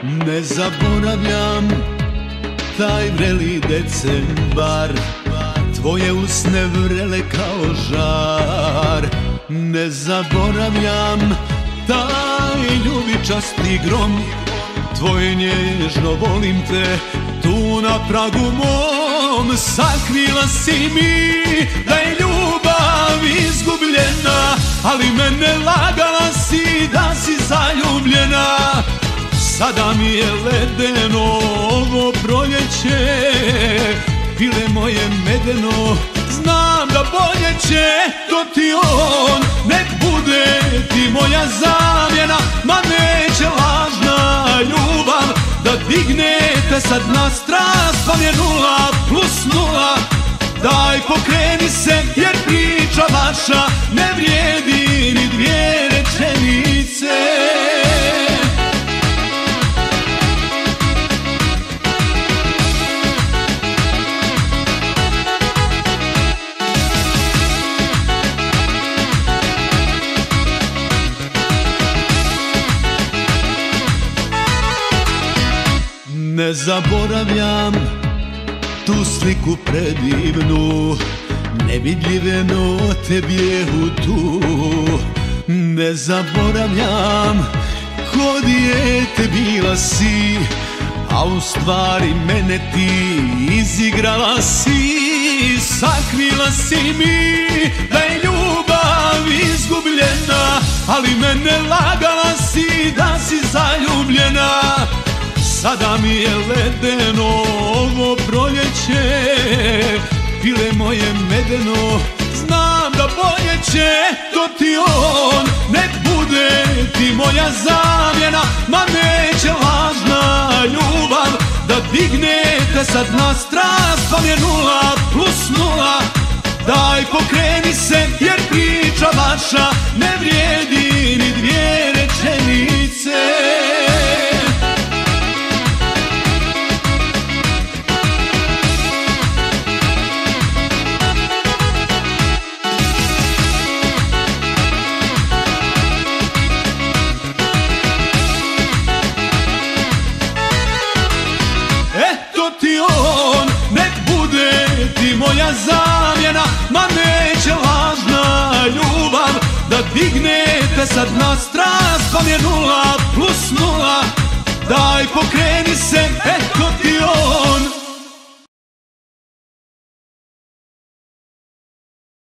Ne zaboravljam taj vreli decembar, tvoje usne vrele kao žar. Ne zaboravljam taj ljubičasti grom, tvoj nježno volim te tu na pragu mom. Sakrila si mi da je ljubav izgubljena, ali mene lagala si da si zaljubljena. Sada mi je ledeno ovo proljeće, pile moje medeno, znam da bolje će. To ti on, nek bude ti moja zamjena, ma neće lažna ljubav da digne te sad na strast. Pa je 0+0, daj pokreni se jer priča vaša ne vrijedi ni dvije rečenice. Ne zaboravljam tu sliku predivnu, nevidljive note bijehu tu. Ne zaboravljam ko dijete bila si, a u stvari mene ti izigrala si. Sakrila si mi da je ljubav izgubljena, ali mene lagala si da si zaljubljena. Sada mi je ledeno ovo proljeće, pile moje medeno, znam da bolje će. To ti on, nek bude ti moja zamjena, ma neće lažna ljubav da digne te sad na strast. Pa mi je 0+0, daj pokreni se jer priča vaša ne vrijedi ni dvije rečenice. Moja zamjena, ma neće lažna ljubav da digne te sad na strast. Pa mi je 0+0, daj pokreni se, eto ti on.